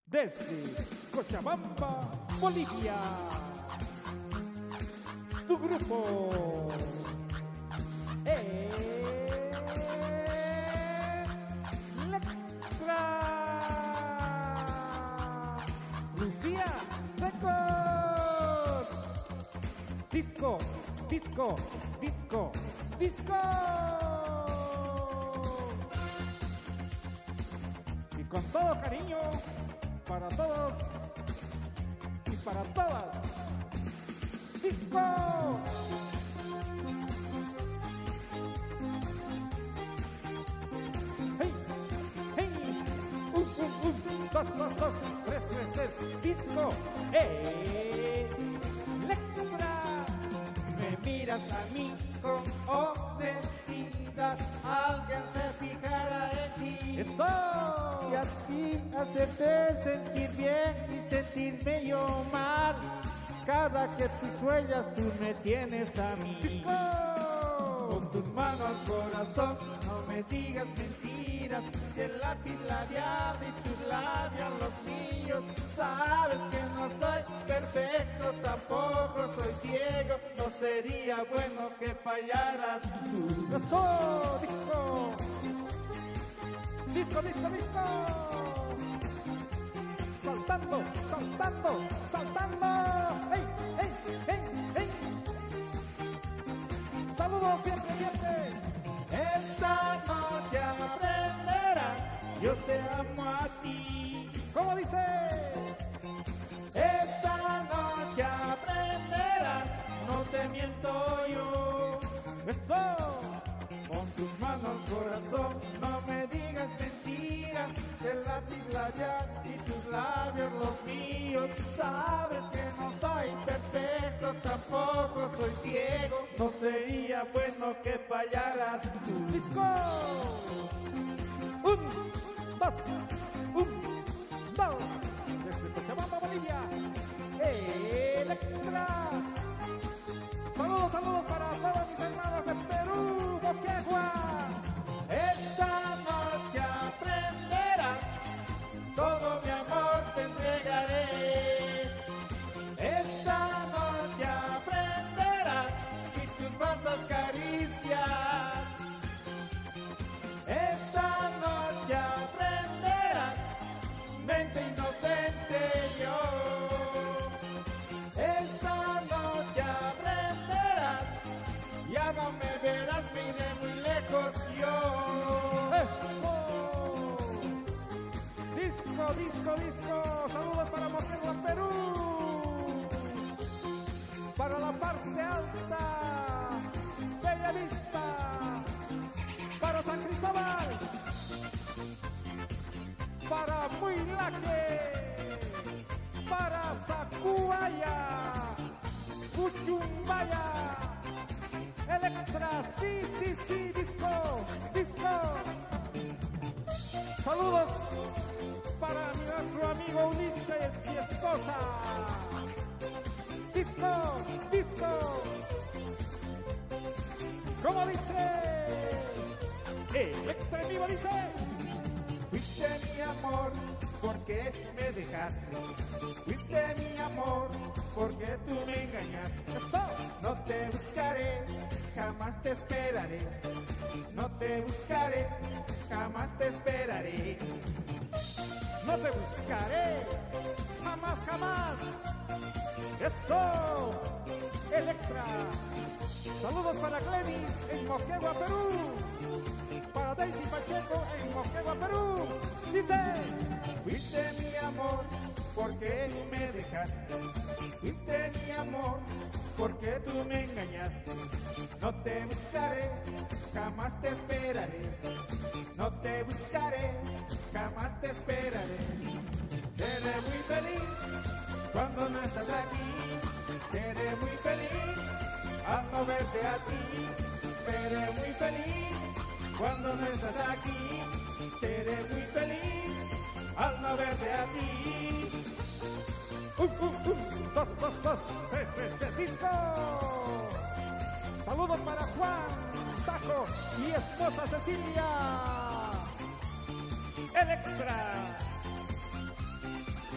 Desde Cochabamba, Bolivia, tu grupo Electra Lucía Record. Disco, disco, disco, disco. Y con todo cariño para todos y para todas. Disco. Hey, hey, dos, dos, dos, tres, tres, tres. Disco. Electra. Me miras a mí con honestidad, alguien se fijará en ti. Eso. Y así hacerte sentir bien y sentirme yo mal. Cada que tú sueñas, tú me tienes a mí. Disco. Con tus manos al corazón, no me digas mentiras. Que el lápiz labial y tus labios los míos. Sabes que no soy perfecto, tampoco soy ciego. No sería bueno que fallaras tú. Eso. Disco. Disco, disco, disco. Saltando, saltando, saltando. ¡Hey, hey, hey, hey! Saludos siempre, siempre. Esta noche aprenderás, yo te amo a ti. ¿Cómo dice? Esta noche aprenderás, no te miento yo. Eso. Con tus manos corazón, no me digas mentiras. El lápiz labial y tus labios los míos. Sabes que no soy perfecto, tampoco soy ciego. No sería bueno que fallaras tú. Disco. Un, dos, desde Cochabamba, Bolivia. Electra. Saludos, saludos para todos mis hermanos de Perú, Moquegua. Esta noche aprenderás, todo mi amor te entregaré. Esta noche aprenderás y tus falsas caricias. Esta noche aprenderás, mente inocente yo. Esta noche aprenderás, ya no me verás, mire muy lejos yo. ¡Eso! Disco, disco, disco. Saludos para Moquegua, Perú. Para la parte alta, Bella Vista. Para San Cristóbal. Para Muilaque. Para Sacuaya. Cuchumbaya. Electra, sí, sí, sí, disco, disco. Saludos para nuestro amigo Ulises y esposa. Disco, disco. ¿Cómo dice? Electra en vivo dice. Fuiste mi amor, porque me dejaste. Fuiste mi amor, porque tú me engañaste. No te buscaré, jamás te esperaré. No te buscaré, jamás te esperaré. No te buscaré, jamás, jamás. Eso, Electra. Saludos para Glenis en Moquegua, Perú. Para Daisy Pacheco en Moquegua, Perú. Dice. Fuiste mi amor, porque me dejaste. Fuiste mi amor, porque tú me engañaste. No te buscaré, jamás te esperaré. No te buscaré, jamás te esperaré. Seré muy feliz cuando no estás aquí. Seré muy feliz al no verte a ti. Seré muy feliz cuando no estás aquí. Seré muy feliz al no verte a ti. Dos, dos, dos, tres, tres, tres, disco. Saludos para Juan Tajo y esposa Cecilia. Electra.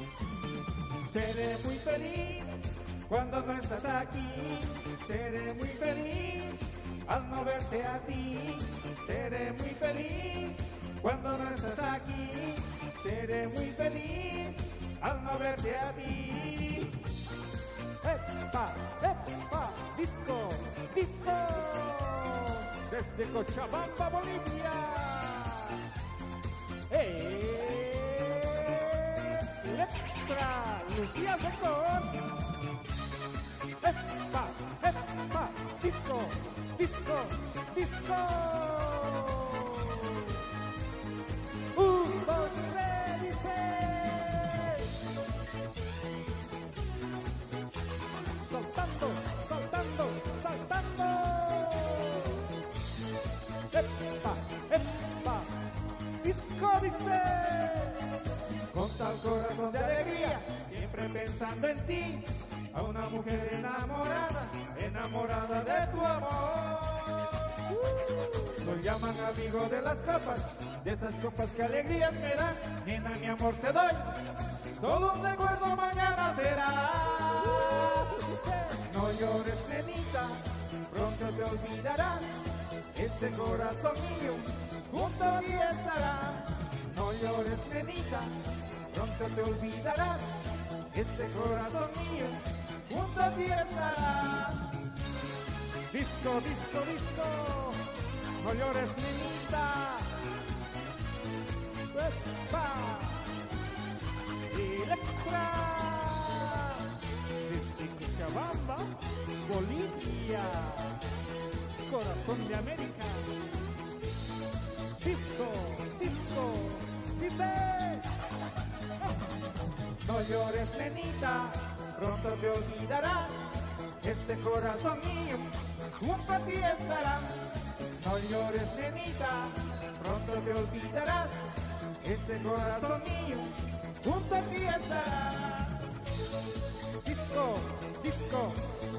Seré muy feliz cuando no estás aquí. Seré muy feliz al no verte a ti. Seré muy feliz cuando no estás aquí. Seré muy feliz al no verte a ti. ¡Epa! ¡Epa! ¡Disco! ¡Disco! Desde Cochabamba, Bolivia. Electra, Lucía Secón. ¡Epa! ¡Epa! ¡Disco! ¡Disco! ¡Disco! ¡Un, dos, tres, dice! ¡Saltando! ¡Saltando! ¡Saltando! ¡Epa! ¡Epa! ¡Disco, dice! Con tal corazón de alegría, siempre pensando en ti, a una mujer enamorada, enamorada de tu amor. Lo llaman amigo de las copas, de esas copas que alegrías me dan. Nena, mi amor te doy, solo un recuerdo mañana será. No llores, nenita, pronto te olvidarás. Este corazón mío junto a ti estará. No llores, nenita, pronto te olvidarás. Este corazón mío junto a ti estará. Disco, disco, disco. No llores, niñita. ¡Epa! Electra. Desde Cochabamba, Bolivia. Corazón de América. Disco, disco. Dice. No llores, nenita, pronto te olvidarás. Este corazón mío junto a ti estará. No llores, nenita, pronto te olvidarás. Este corazón mío junto a ti estará. Disco, disco.